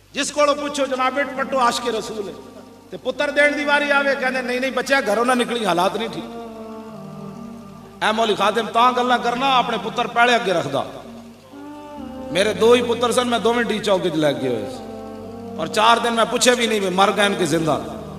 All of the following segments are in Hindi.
जिस को पूछो जनाब बेट पट्टो आशिक रसूल है ते पुत्र देने की वारी आवे कहते नहीं नहीं बच्चा घरों ना निकली हालात नहीं ठीक। ऐ मौली खादिम तां गल्लां करना अपने पुत्र पैले अगे रखदा। मेरे दो ही पुत्र सन, मैं दोवें डी चौक लग गए और 4 दिन मैं पूछे भी नहीं मर गए कि जिंदा।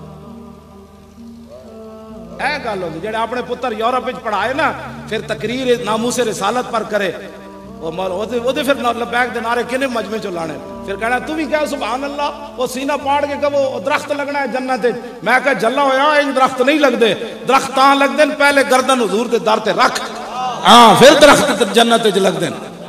ऐ गल होंदी जेड़े अपने पुत्र यूरोप विच पढ़ाए ना फिर तकरीर नामूसे रिसालत पर करे वो फिर लबैक दे नारे किने मजमे चो लाने। फिर कहना तू भी कह सुभान अल्लाह, वो सीना पाड़ के कहो दरख्त लगना है जन्नत। मैं कह जल्ला होया इन दरख्त नहीं लगते, दरख्त तां लगदे पहले गर्दन हुजूर दे दर ते रख, हां फिर दरख्त जन्नत च लगदे।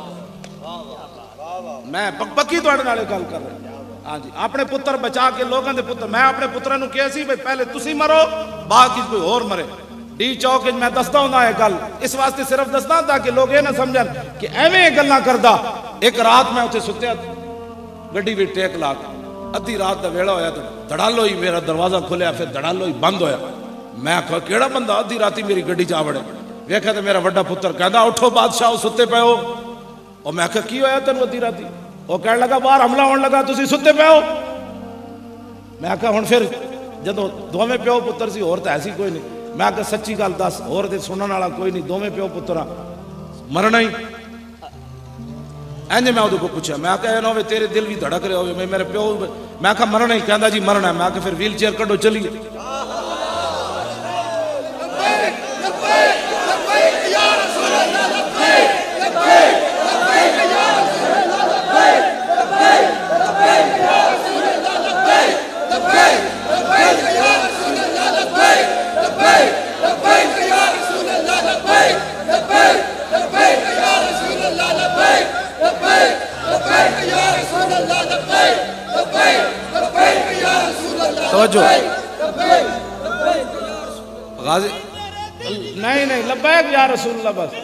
मैं पक्की तुहाडे नाल गल कर रहा। हाँ जी, अपने पुत्र बचा के लोगों के पुत्र, मैं अपने पुत्रों को कहा सी भाई पहले तुसी मरो बाकी कोई और मरे। डी चौक मैं दसदा हूं है गल इस वास्ते सिर्फ दसदा ताकि लोग ये ना समझन कि एवें गल्लां करदा। एक रात मैं उत्थे सुत्या गड्डी भी टेक ला के अद्धी रात का वेला होया तो धड़ालो ही मेरा दरवाजा खुलिया, फिर धड़ालो ही बंद होया। मैं आखा केड़ा बंदा अद्धी राती मेरी गड्डी च आ वड़े। वेख्या तो मेरा वड्डा पुत्र कहंदा उठो बादशाह सुते पे हो। और मैं आखा की होया तेन अद्धी राती? वो कह लगा बाहर हमला होने लगा तुसी सुते पे हो। मैं आखा हुण फिर जदों दोवें प्यो पुत्र सी होर तां ऐसी कोई नहीं। मैं आखा सच्ची गल दस होर ते सुनने वाला कोई नहीं, दोवें प्यो पुत्र मरना ही। इंज मैं उहदे को पूछा, मैं आखा ना होवे तेरे दिल भी धड़क रहे हो मेरे प्यो। मैं आखा मरना ही, कहंदा जी मरना है। मैं आखा फिर व्हील चेयर कड्डो चलिए। गाजी नहीं नहीं लब्बैक या रसूल अल्लाह, बस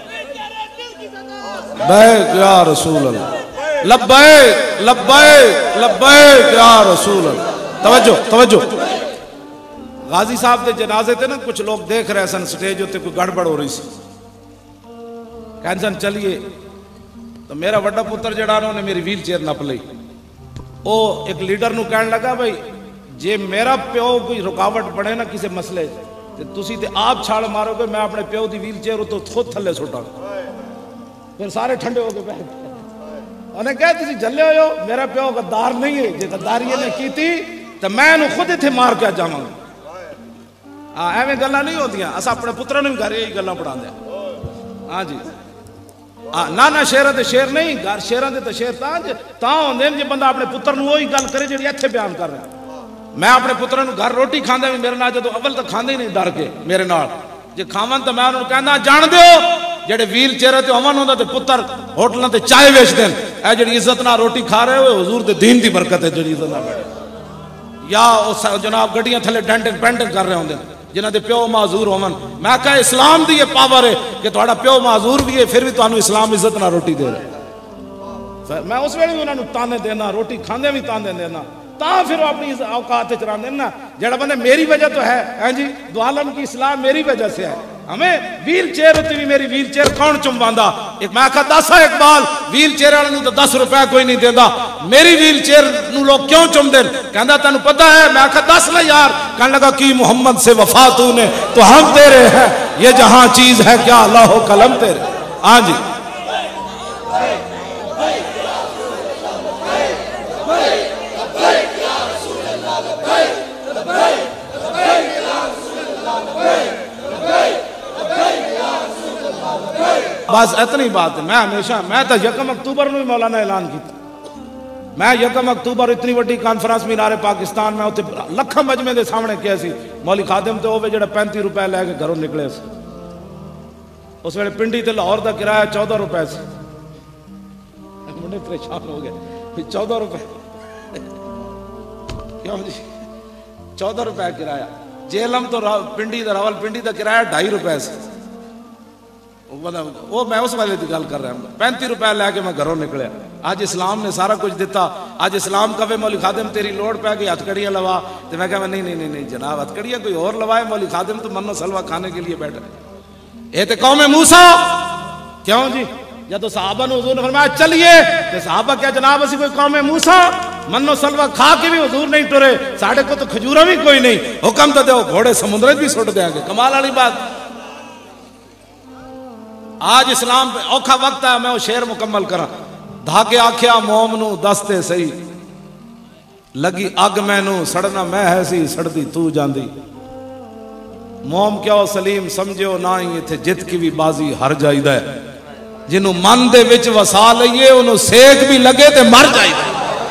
बैक या रसूल अल्लाह, लब्बैक लब्बैक लब्बैक या रसूल अल्लाह। तवज्जो तवज्जो। गाजी साहब के जनाजे थे ना कुछ लोग देख रहे सन स्टेज उत्ते कोई गड़बड़ हो रही सी। कहन सन चलिए तो मेरा वड्डा पुत्र जड़ा उन्होंने मेरी व्हील चेयर नप ली। वो एक लीडर नूं कहन लगा भाई जे मेरा प्यो कोई रुकावट बने ना किसी मसले तो तुसी ते आप छाल मारोगे मैं अपने प्यो की व्हील चेयर तो खुद थले सुटा। फिर सारे ठंडे हो गए बैठ। उन्हें कहा तुसी जले हो मेरा प्यो गद्दार नहीं है, जे गद्दारी ने की थी तो मैं इन्हू खुद इत्थे मार के जावांगा। हाँ एवें गल्लां नहीं होंदियां, अस अपने पुत्रां नूं भी घर यही गल्लां पढ़ांदे। हाँ जी ना ना शेरां ते शेर नहीं, घर शेरां ते शेर तां होंदे जे बंदा अपने पुत्र नूं ओही गल करे जिहड़ी इत्थे बयान कर रहा। मैं अपने पुत्रों को घर रोटी खांदा भी मेरे नाल जो अव्वल तो खांदे ही नहीं डर के मेरे नाल जे खावन तो मैं उन्होंने कहना जान दो जेडे व्हील चेयर ते अमन होंदा ते पुत्र होटलों ते चाय बेच देन। ऐ जेडी इज्जत नाल रोटी खा रहे हो हुजूर दे दीन दी बरकत है जेडी इज्जत नाल बैठे। या उस जनाब गड्डियां थले डेंटिंग पेंटिंग कर रहे होंदे जिन्हां दे प्यो माजूर होवन। मैं कहा इस्लाम दी ये पावर है कि तुहाडा प्यो माजूर भी है फिर भी तुहानू इस्लाम इज्जत नाल रोटी दे रहा। मैं उस वेले भी उन्होंने ताने देना, रोटी खांदे भी ताने देना, फिर अपनी औकात चलाते ना। जड़ा बंदे मेरी वजह तो है जी, दो आलम की इस्लाम मेरी वजह से है। हमें व्हील चेयर उत्ते भी मेरी व्हील चेयर कौन चुमवांदा? एक मैं आखा 10 इकबाल व्हील चेयर वाले तो 10 रुपया कोई नहीं देता, मेरी व्हील चेयर नू लोग क्यों चुमदे? कहंदा तैनू पता है? मैं आखा 10 ना यार। कहने लगा कि मोहम्मद से वफा तूने तो हम तेरे हैं, ये जहां चीज है क्या अल्लाह कलम तेरे। हाँ जी बस इतनी बात है। मैं हमेशा मैं तो 1 अक्तूबर में मौलाना ऐलान किया। मैं 1 अक्तूबर इतनी वड्डी कॉन्फ्रेंस मीनारे पाकिस्तान में उत्ते लखां मजमे के सामने किया सी। मौली खादिम तो वो जो 35 रुपए लैके घरों निकले से। उस वे पिंडी ते लाहौर का किराया 14 रुपए से। मुंडे परेशान हो गए 14 रुपए क्यों जी? 14 रुपए किराया। जेलम तो पिंडी का रावल पिंडी का किराया 2.5 रुपए से। वो मैं उस वाले की गल कर रहा हूँ। 35 रुपए लैके मैं घरों निकलिया। आज इस्लाम ने सारा कुछ दिता। आज इस्लाम कवे मौली खादिम तेरी लोड़ पै गई हथकड़ियाँ लवा, तो मैं कहा नहीं नहीं नहीं नहीं जनाब हथकड़ियाँ कोई और लवाए, मौली खादिम तो मन्नो सलवा खाने के लिए बैठे। ये तो कौम मूसा क्यों जी? जब तो साहबा ने हुजूर ने फरमाया चलिए तो साहबा क्या जनाब असी कोई कौम मूसा? मनो सलवा खा के भी हुजूर नहीं टुरे, साढ़े को तो खजूरा भी कोई नहीं, हुक्म तो दो घोड़े समुद्र भी सुट देंगे। कमाल वाली बात। आज इस्लाम पे औखा वक्त है, मैं वो शेर मुकम्मल करा। धागे आख्या मोम नू दसते सही, लगी अग मैनू सड़ना मैं है सी, सड़दी तू जांदी। मोम क्यों सलीम समझो ना ही, इत्थे जित की भी बाजी हर जाइदा है। जिन्हों मन दे विच वसा लईए उन्होंने सेक भी लगे ते मर जाइदा।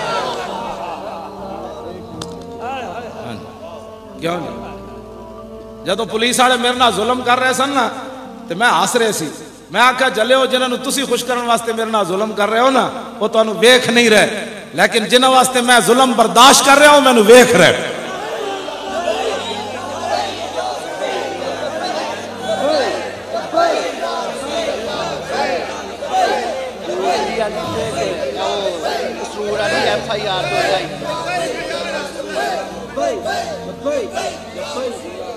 क्यों नहीं? जदों पुलिस वाले मेरे नाल जुल्म कर रहे सन ना, ते मैं हस रहे सी। मैं आख्या जलियो जिन्होंने तुसी खुश करने वास्ते मेरे नाल जुल्म कर रहे हो ना, वो तुहानू वेख नहीं रहे, लेकिन जिन्हां वास्ते मैं जुल्म बर्दाश्त कर रहा हूं मैनू वेख रहे। FIR